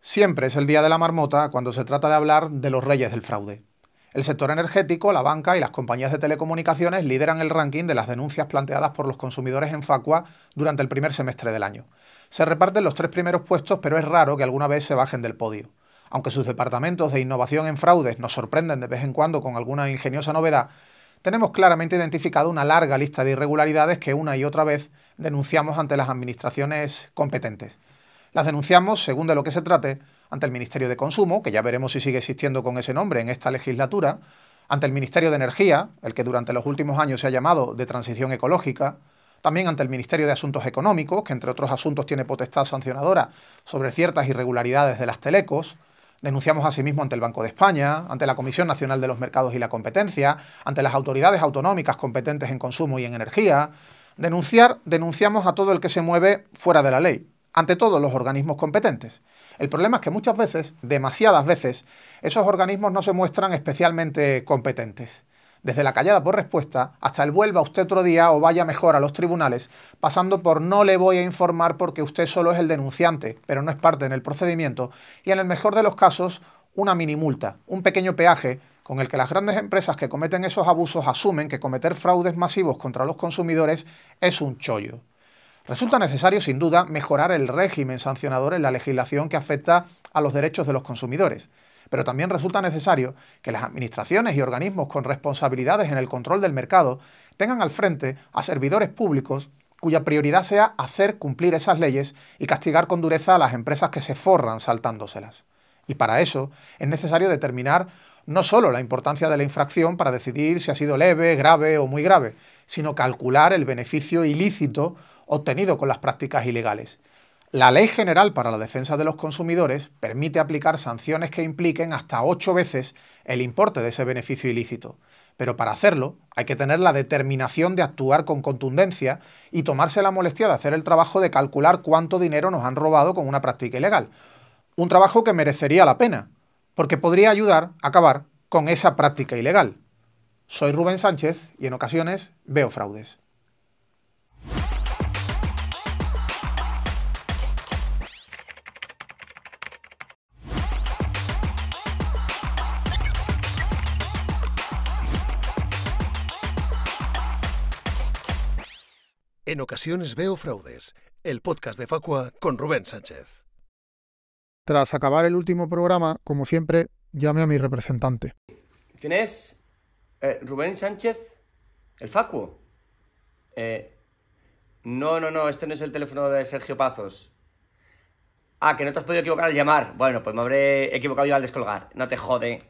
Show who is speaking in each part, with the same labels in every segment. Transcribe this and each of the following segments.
Speaker 1: Siempre es el día de la marmota cuando se trata de hablar de los reyes del fraude. El sector energético, la banca y las compañías de telecomunicaciones lideran el ranking de las denuncias planteadas por los consumidores en Facua durante el primer semestre del año. Se reparten los tres primeros puestos, pero es raro que alguna vez se bajen del podio. Aunque sus departamentos de innovación en fraudes nos sorprenden de vez en cuando con alguna ingeniosa novedad, tenemos claramente identificado una larga lista de irregularidades que una y otra vez denunciamos ante las administraciones competentes. Las denunciamos, según de lo que se trate, ante el Ministerio de Consumo, que ya veremos si sigue existiendo con ese nombre en esta legislatura, ante el Ministerio de Energía, el que durante los últimos años se ha llamado de Transición Ecológica, también ante el Ministerio de Asuntos Económicos, que entre otros asuntos tiene potestad sancionadora sobre ciertas irregularidades de las telecos. Denunciamos asimismo ante el Banco de España, ante la Comisión Nacional de los Mercados y la Competencia, ante las autoridades autonómicas competentes en consumo y en energía. Denunciamos a todo el que se mueve fuera de la ley, ante todos los organismos competentes. El problema es que muchas veces, demasiadas veces, esos organismos no se muestran especialmente competentes. Desde la callada por respuesta hasta el vuelva usted otro día o vaya mejor a los tribunales, pasando por no le voy a informar porque usted solo es el denunciante, pero no es parte en el procedimiento, y en el mejor de los casos, una mini multa, un pequeño peaje con el que las grandes empresas que cometen esos abusos asumen que cometer fraudes masivos contra los consumidores es un chollo. Resulta necesario, sin duda, mejorar el régimen sancionador en la legislación que afecta a los derechos de los consumidores. Pero también resulta necesario que las administraciones y organismos con responsabilidades en el control del mercado tengan al frente a servidores públicos cuya prioridad sea hacer cumplir esas leyes y castigar con dureza a las empresas que se forran saltándoselas. Y para eso es necesario determinar no solo la importancia de la infracción para decidir si ha sido leve, grave o muy grave, sino calcular el beneficio ilícito obtenido con las prácticas ilegales. La Ley General para la Defensa de los Consumidores permite aplicar sanciones que impliquen hasta 8 veces el importe de ese beneficio ilícito. Pero para hacerlo hay que tener la determinación de actuar con contundencia y tomarse la molestia de hacer el trabajo de calcular cuánto dinero nos han robado con una práctica ilegal. Un trabajo que merecería la pena, porque podría ayudar a acabar con esa práctica ilegal. Soy Rubén Sánchez y en ocasiones veo fraudes.
Speaker 2: En ocasiones veo fraudes, el podcast de Facua con Rubén Sánchez.
Speaker 1: Tras acabar el último programa, como siempre, llame a mi representante.
Speaker 3: ¿Quién es? ¿Rubén Sánchez? ¿El Facu? No, este no es el teléfono de Sergio Pazos. Ah, que no te has podido equivocar al llamar. Bueno, pues me habré equivocado yo al descolgar. No te jode.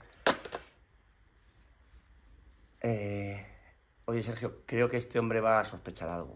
Speaker 3: Oye, Sergio, creo que este hombre va a sospechar algo.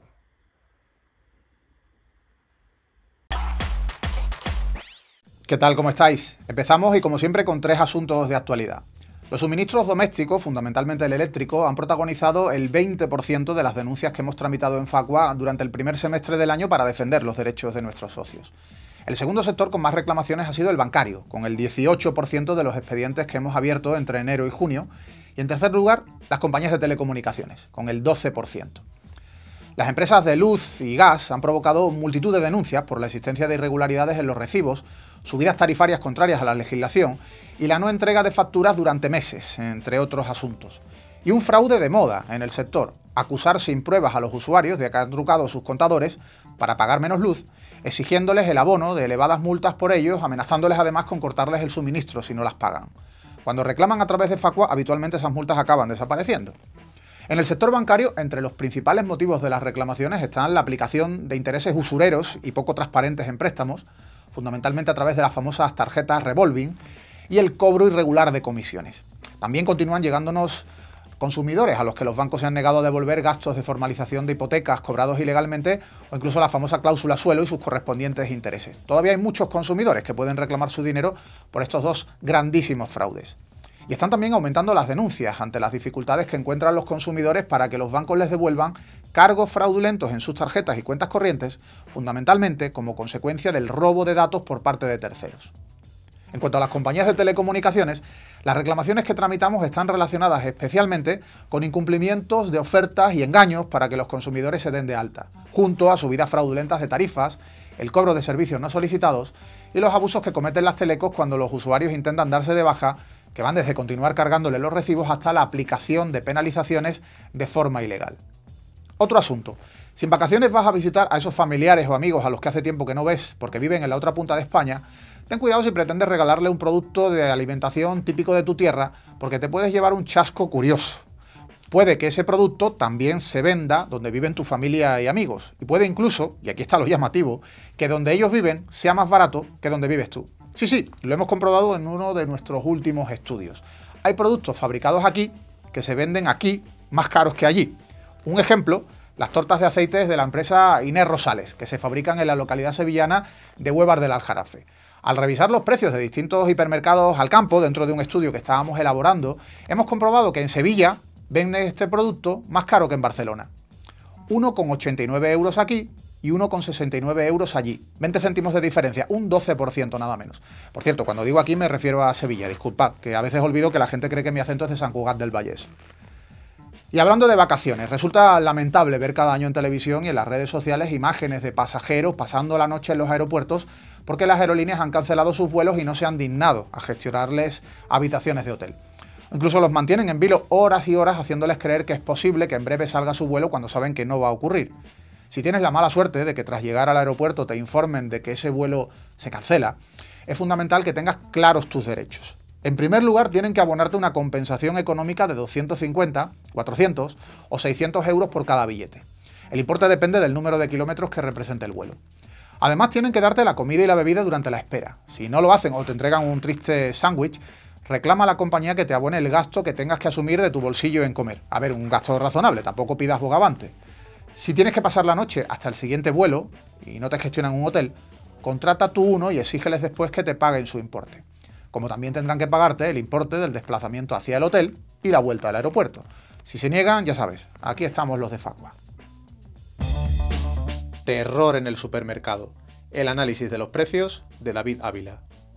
Speaker 1: ¿Qué tal? ¿Cómo estáis? Empezamos y como siempre con 3 asuntos de actualidad. Los suministros domésticos, fundamentalmente el eléctrico, han protagonizado el 20% de las denuncias que hemos tramitado en Facua durante el primer semestre del año para defender los derechos de nuestros socios. El segundo sector con más reclamaciones ha sido el bancario, con el 18% de los expedientes que hemos abierto entre enero y junio, y en tercer lugar, las compañías de telecomunicaciones, con el 12%. Las empresas de luz y gas han provocado multitud de denuncias por la existencia de irregularidades en los recibos, subidas tarifarias contrarias a la legislación y la no entrega de facturas durante meses, entre otros asuntos. Y un fraude de moda en el sector, acusar sin pruebas a los usuarios de que han trucado sus contadores para pagar menos luz, exigiéndoles el abono de elevadas multas por ellos, amenazándoles además con cortarles el suministro si no las pagan. Cuando reclaman a través de Facua, habitualmente esas multas acaban desapareciendo. En el sector bancario, entre los principales motivos de las reclamaciones están la aplicación de intereses usureros y poco transparentes en préstamos, fundamentalmente a través de las famosas tarjetas revolving, y el cobro irregular de comisiones. También continúan llegándonos consumidores a los que los bancos se han negado a devolver gastos de formalización de hipotecas cobrados ilegalmente o incluso la famosa cláusula suelo y sus correspondientes intereses. Todavía hay muchos consumidores que pueden reclamar su dinero por estos dos grandísimos fraudes. Y están también aumentando las denuncias ante las dificultades que encuentran los consumidores para que los bancos les devuelvan cargos fraudulentos en sus tarjetas y cuentas corrientes, fundamentalmente como consecuencia del robo de datos por parte de terceros. En cuanto a las compañías de telecomunicaciones, las reclamaciones que tramitamos están relacionadas especialmente con incumplimientos de ofertas y engaños para que los consumidores se den de alta, junto a subidas fraudulentas de tarifas, el cobro de servicios no solicitados y los abusos que cometen las telecos cuando los usuarios intentan darse de baja, que van desde continuar cargándole los recibos hasta la aplicación de penalizaciones de forma ilegal. Otro asunto. Si en vacaciones vas a visitar a esos familiares o amigos a los que hace tiempo que no ves porque viven en la otra punta de España, ten cuidado si pretendes regalarle un producto de alimentación típico de tu tierra, porque te puedes llevar un chasco curioso. Puede que ese producto también se venda donde viven tu familia y amigos, y puede incluso, y aquí está lo llamativo, que donde ellos viven sea más barato que donde vives tú. Sí, lo hemos comprobado en uno de nuestros últimos estudios. Hay productos fabricados aquí que se venden aquí más caros que allí. Un ejemplo, las tortas de aceites de la empresa Inés Rosales, que se fabrican en la localidad sevillana de Huevar del Aljarafe. Al revisar los precios de distintos hipermercados al campo, dentro de un estudio que estábamos elaborando, hemos comprobado que en Sevilla venden este producto más caro que en Barcelona. 1,89 euros aquí y 1,69 euros allí. 20 céntimos de diferencia, un 12% nada menos. Por cierto, cuando digo aquí me refiero a Sevilla, disculpad, que a veces olvido que la gente cree que mi acento es de San Cugat del Vallés. Y hablando de vacaciones, resulta lamentable ver cada año en televisión y en las redes sociales imágenes de pasajeros pasando la noche en los aeropuertos porque las aerolíneas han cancelado sus vuelos y no se han dignado a gestionarles habitaciones de hotel. Incluso los mantienen en vilo horas y horas haciéndoles creer que es posible que en breve salga su vuelo cuando saben que no va a ocurrir. Si tienes la mala suerte de que tras llegar al aeropuerto te informen de que ese vuelo se cancela, es fundamental que tengas claros tus derechos. En primer lugar, tienen que abonarte una compensación económica de 250, 400 o 600 euros por cada billete. El importe depende del número de kilómetros que represente el vuelo. Además, tienen que darte la comida y la bebida durante la espera. Si no lo hacen o te entregan un triste sándwich, reclama a la compañía que te abone el gasto que tengas que asumir de tu bolsillo en comer. A ver, un gasto razonable, tampoco pidas bogavante. Si tienes que pasar la noche hasta el siguiente vuelo y no te gestionan un hotel, contrata tú uno y exígeles después que te paguen su importe. Como también tendrán que pagarte el importe del desplazamiento hacia el hotel y la vuelta al aeropuerto. Si se niegan, ya sabes, aquí estamos los de Facua. Terror en el supermercado. El análisis de los precios de David Ávila.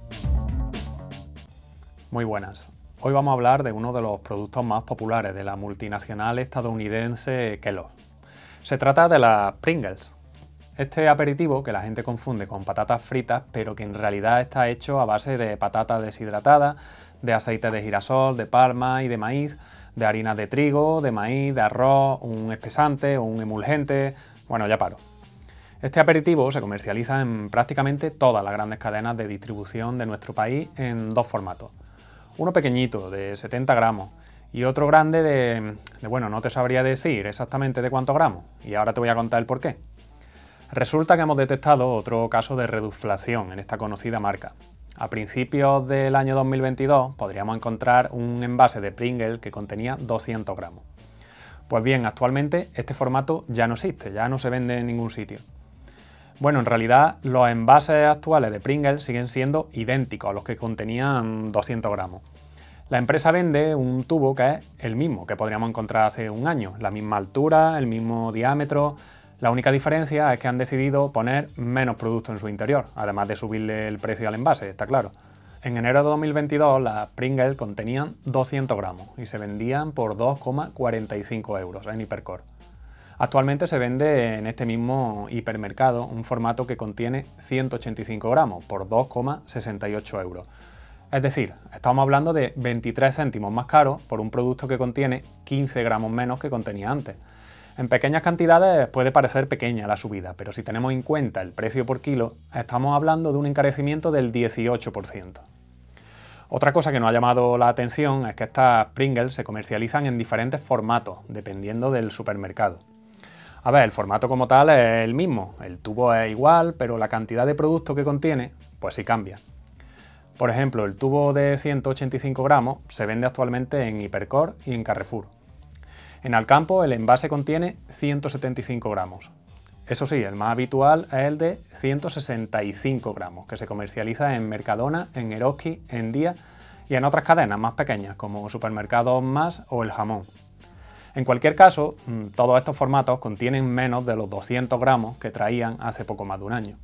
Speaker 4: Muy buenas. Hoy vamos a hablar de uno de los productos más populares de la multinacional estadounidense Kellogg. Se trata de las Pringles. Este aperitivo que la gente confunde con patatas fritas, pero que en realidad está hecho a base de patatas deshidratadas, de aceite de girasol, de palma y de maíz, de harina de trigo, de maíz, de arroz, un espesante o un emulgente. Bueno, ya paro. Este aperitivo se comercializa en prácticamente todas las grandes cadenas de distribución de nuestro país en dos formatos. Uno pequeñito, de 70 gramos, y otro grande bueno, no te sabría decir exactamente de cuántos gramos, y ahora te voy a contar el porqué. Resulta que hemos detectado otro caso de reduflación en esta conocida marca. A principios del año 2022 podríamos encontrar un envase de Pringles que contenía 200 gramos. Pues bien, actualmente este formato ya no existe, ya no se vende en ningún sitio. Bueno, en realidad los envases actuales de Pringles siguen siendo idénticos a los que contenían 200 gramos. La empresa vende un tubo que es el mismo que podríamos encontrar hace un año, la misma altura, el mismo diámetro. La única diferencia es que han decidido poner menos producto en su interior, además de subirle el precio al envase, está claro. En enero de 2022 las Pringles contenían 200 gramos y se vendían por 2,45 euros en Hipercor. Actualmente se vende en este mismo hipermercado un formato que contiene 185 gramos por 2,68 euros. Es decir, estamos hablando de 23 céntimos más caro por un producto que contiene 15 gramos menos que contenía antes. En pequeñas cantidades puede parecer pequeña la subida, pero si tenemos en cuenta el precio por kilo, estamos hablando de un encarecimiento del 18%. Otra cosa que nos ha llamado la atención es que estas Pringles se comercializan en diferentes formatos, dependiendo del supermercado. A ver, el formato como tal es el mismo, el tubo es igual, pero la cantidad de producto que contiene, pues sí cambia. Por ejemplo, el tubo de 185 gramos se vende actualmente en Hipercor y en Carrefour. En Alcampo el envase contiene 175 gramos. Eso sí, el más habitual es el de 165 gramos, que se comercializa en Mercadona, en Eroski, en Día y en otras cadenas más pequeñas, como Supermercados Más o El Jamón. En cualquier caso, todos estos formatos contienen menos de los 200 gramos que traían hace poco más de un año.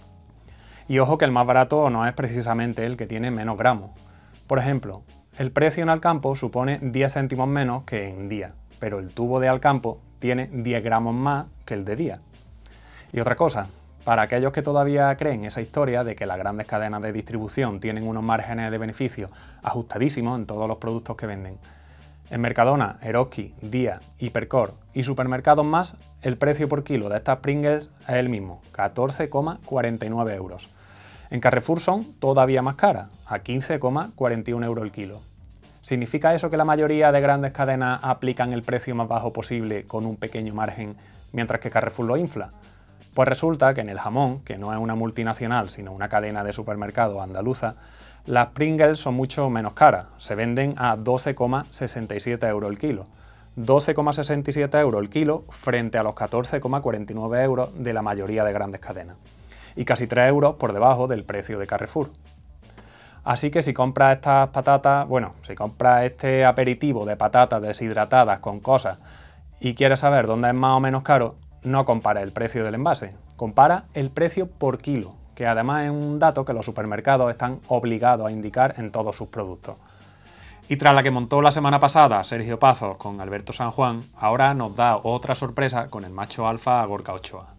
Speaker 4: Y ojo que el más barato no es precisamente el que tiene menos gramos. Por ejemplo, el precio en Alcampo supone 10 céntimos menos que en Día, pero el tubo de Alcampo tiene 10 gramos más que el de Día. Y otra cosa, Para aquellos que todavía creen esa historia de que las grandes cadenas de distribución tienen unos márgenes de beneficio ajustadísimos en todos los productos que venden, en Mercadona, Eroski, Día, Hipercor y supermercados más, el precio por kilo de estas Pringles es el mismo, 14,49 euros. En Carrefour son todavía más caras, a 15,41 euros el kilo. ¿Significa eso que la mayoría de grandes cadenas aplican el precio más bajo posible con un pequeño margen, mientras que Carrefour lo infla? Pues resulta que en el jamón, que no es una multinacional sino una cadena de supermercados andaluza, las Pringles son mucho menos caras, se venden a 12,67 euros el kilo. 12,67 euros el kilo frente a los 14,49 euros de la mayoría de grandes cadenas. Y casi 3 euros por debajo del precio de Carrefour. Así que si compras estas patatas, si compras este aperitivo de patatas deshidratadas con cosas y quieres saber dónde es más o menos caro, no compara el precio del envase, compara el precio por kilo, que además es un dato que los supermercados están obligados a indicar en todos sus productos. Y tras la que montó la semana pasada Sergio Pazos con Alberto San Juan, ahora nos da otra sorpresa con el macho alfa Gorka Ochoa.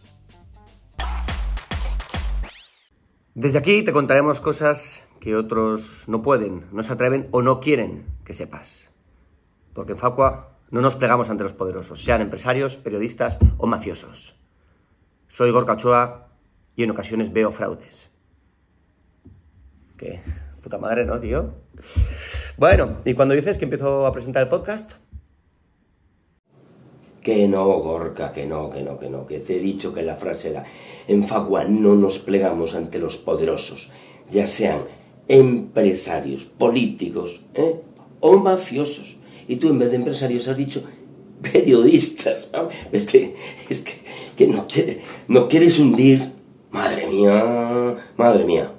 Speaker 3: Desde aquí te contaremos cosas que otros no pueden, no se atreven o no quieren que sepas. Porque en Facua no nos plegamos ante los poderosos, sean empresarios, periodistas o mafiosos. Soy Gorka Ochoa y en ocasiones veo fraudes. ¿Qué? Puta madre, ¿no, tío? Bueno, ¿y cuando dices que empiezo a presentar el podcast?
Speaker 5: Que no, Gorka, que no, que te he dicho que la frase era: en Facua no nos plegamos ante los poderosos, ya sean empresarios, políticos, o mafiosos. Y tú en vez de empresarios has dicho periodistas, ¿sabes? Es que no quieres hundir. Madre mía.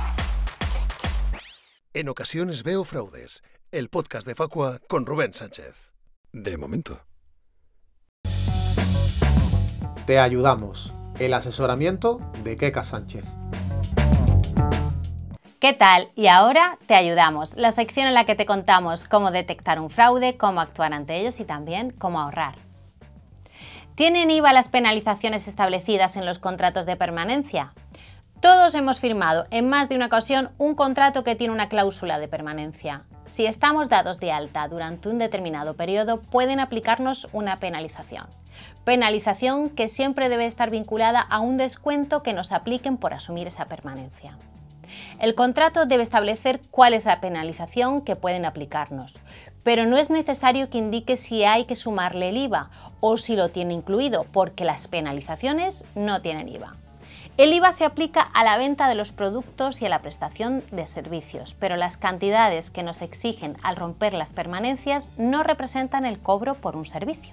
Speaker 2: En ocasiones veo fraudes. El podcast de Facua con Rubén Sánchez. De momento.
Speaker 1: Te ayudamos. El asesoramiento de Keka Sánchez.
Speaker 6: ¿Qué tal? Y ahora te ayudamos, la sección en la que te contamos cómo detectar un fraude, cómo actuar ante ellos y también cómo ahorrar. ¿Tienen IVA las penalizaciones establecidas en los contratos de permanencia? Todos hemos firmado en más de una ocasión un contrato que tiene una cláusula de permanencia. Si estamos dados de alta durante un determinado periodo, pueden aplicarnos una penalización. Penalización que siempre debe estar vinculada a un descuento que nos apliquen por asumir esa permanencia. El contrato debe establecer cuál es la penalización que pueden aplicarnos, pero no es necesario que indique si hay que sumarle el IVA o si lo tiene incluido, porque las penalizaciones no tienen IVA. El IVA se aplica a la venta de los productos y a la prestación de servicios, pero las cantidades que nos exigen al romper las permanencias no representan el cobro por un servicio.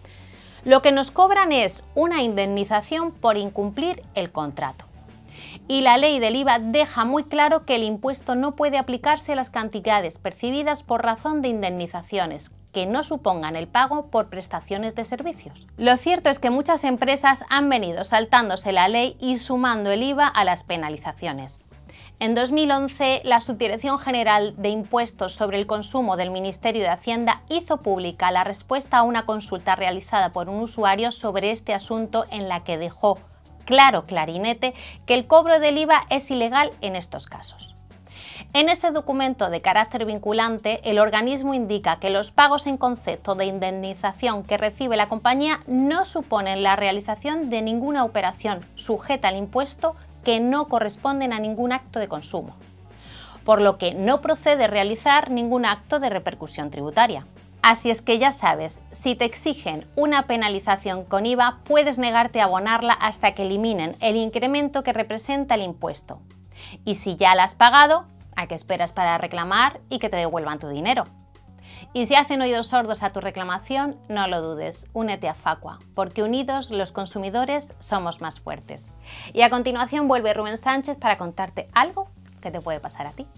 Speaker 6: Lo que nos cobran es una indemnización por incumplir el contrato. Y la ley del IVA deja muy claro que el impuesto no puede aplicarse a las cantidades percibidas por razón de indemnizaciones que no supongan el pago por prestaciones de servicios. Lo cierto es que muchas empresas han venido saltándose la ley y sumando el IVA a las penalizaciones. En 2011, la Subdirección General de Impuestos sobre el Consumo del Ministerio de Hacienda hizo pública la respuesta a una consulta realizada por un usuario sobre este asunto, en la que dejó clarinete que el cobro del IVA es ilegal en estos casos. En ese documento de carácter vinculante, el organismo indica que los pagos en concepto de indemnización que recibe la compañía no suponen la realización de ninguna operación sujeta al impuesto, que no corresponden a ningún acto de consumo, por lo que no procede realizar ningún acto de repercusión tributaria. Así es que ya sabes, si te exigen una penalización con IVA, puedes negarte a abonarla hasta que eliminen el incremento que representa el impuesto. Y si ya la has pagado, ¿a qué esperas para reclamar y que te devuelvan tu dinero? Y si hacen oídos sordos a tu reclamación, no lo dudes, únete a Facua, porque unidos los consumidores somos más fuertes. Y a continuación vuelve Rubén Sánchez para contarte algo que te puede pasar a ti.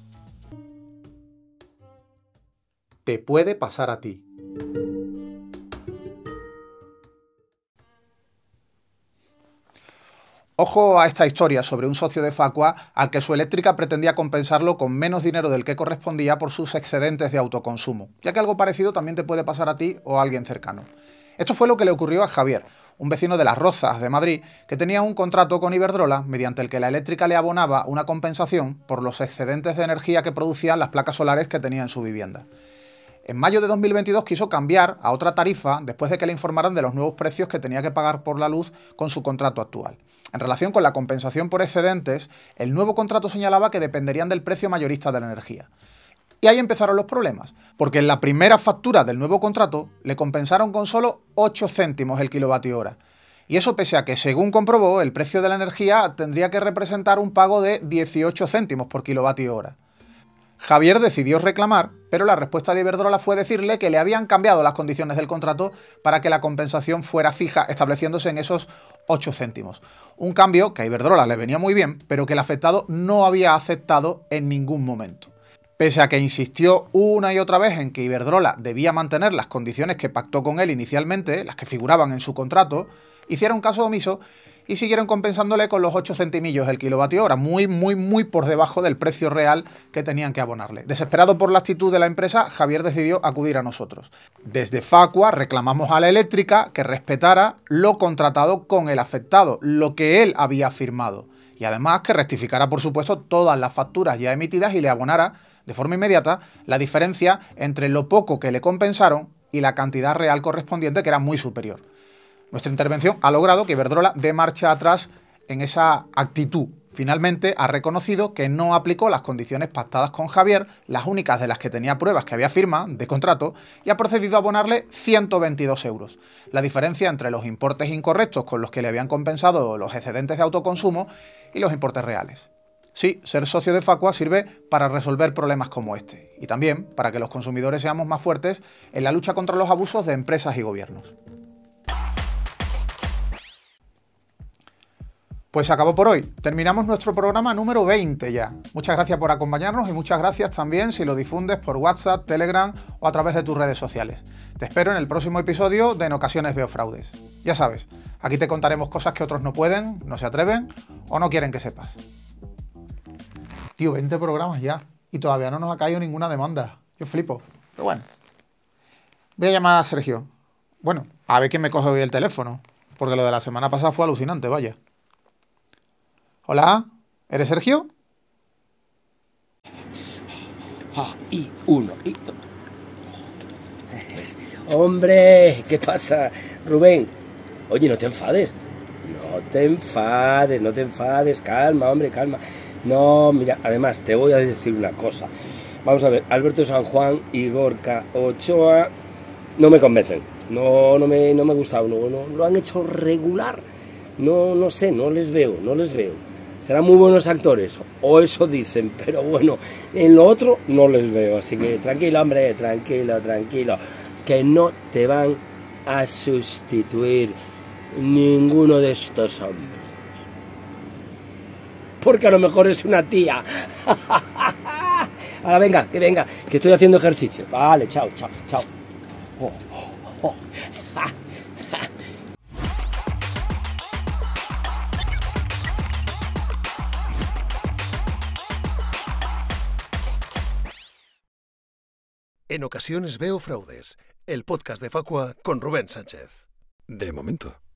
Speaker 1: Te puede pasar a ti. Ojo a esta historia sobre un socio de Facua al que su eléctrica pretendía compensarlo con menos dinero del que correspondía por sus excedentes de autoconsumo, ya que algo parecido también te puede pasar a ti o a alguien cercano. Esto fue lo que le ocurrió a Javier, un vecino de Las Rozas, de Madrid, que tenía un contrato con Iberdrola mediante el que la eléctrica le abonaba una compensación por los excedentes de energía que producían las placas solares que tenía en su vivienda. En mayo de 2022 quiso cambiar a otra tarifa después de que le informaran de los nuevos precios que tenía que pagar por la luz con su contrato actual. En relación con la compensación por excedentes, el nuevo contrato señalaba que dependerían del precio mayorista de la energía. Y ahí empezaron los problemas, porque en la primera factura del nuevo contrato le compensaron con solo 8 céntimos el kilovatio hora. Y eso pese a que, según comprobó, el precio de la energía tendría que representar un pago de 18 céntimos por kilovatio hora. Javier decidió reclamar, pero la respuesta de Iberdrola fue decirle que le habían cambiado las condiciones del contrato para que la compensación fuera fija, estableciéndose en esos 8 céntimos. Un cambio que a Iberdrola le venía muy bien, pero que el afectado no había aceptado en ningún momento. Pese a que insistió una y otra vez en que Iberdrola debía mantener las condiciones que pactó con él inicialmente, las que figuraban en su contrato, hicieron caso omiso y siguieron compensándole con los 8 centimillos el kilovatio hora, muy por debajo del precio real que tenían que abonarle. Desesperado por la actitud de la empresa, Javier decidió acudir a nosotros. Desde Facua reclamamos a la eléctrica que respetara lo contratado con el afectado, lo que él había firmado, y además que rectificara, por supuesto, todas las facturas ya emitidas y le abonara de forma inmediata la diferencia entre lo poco que le compensaron y la cantidad real correspondiente, que era muy superior. Nuestra intervención ha logrado que Iberdrola dé marcha atrás en esa actitud. Finalmente ha reconocido que no aplicó las condiciones pactadas con Javier, las únicas de las que tenía pruebas que había firma de contrato, y ha procedido a abonarle 122 euros. La diferencia entre los importes incorrectos con los que le habían compensado los excedentes de autoconsumo y los importes reales. Sí, ser socio de Facua sirve para resolver problemas como este, y también para que los consumidores seamos más fuertes en la lucha contra los abusos de empresas y gobiernos. Pues se acabó por hoy. Terminamos nuestro programa número 20 ya. Muchas gracias por acompañarnos y muchas gracias también si lo difundes por WhatsApp, Telegram o a través de tus redes sociales. Te espero en el próximo episodio de En ocasiones veo fraudes. Ya sabes, aquí te contaremos cosas que otros no pueden, no se atreven o no quieren que sepas. Tío, 20 programas ya y todavía no nos ha caído ninguna demanda. Yo flipo, pero bueno. Voy a llamar a Sergio. Bueno, a ver quién me coge hoy el teléfono, porque lo de la semana pasada fue alucinante, vaya. Hola, ¿eres Sergio?
Speaker 5: Y uno, y dos. Hombre, ¿qué pasa, Rubén? Oye, no te enfades. No te enfades. Calma, hombre, calma. No, mira, además, te voy a decir una cosa. Vamos a ver, Alberto San Juan y Gorka Ochoa no me convencen. No me gusta, no lo han hecho regular. No sé, no les veo. Serán muy buenos actores, o eso dicen, pero bueno, en lo otro no les veo. Así que tranquilo, hombre, tranquilo, que no te van a sustituir ninguno de estos hombres. Porque a lo mejor es una tía. Ahora venga, que estoy haciendo ejercicio. Vale, chao.
Speaker 2: En ocasiones veo fraudes, el podcast de Facua con Rubén Sánchez. De momento.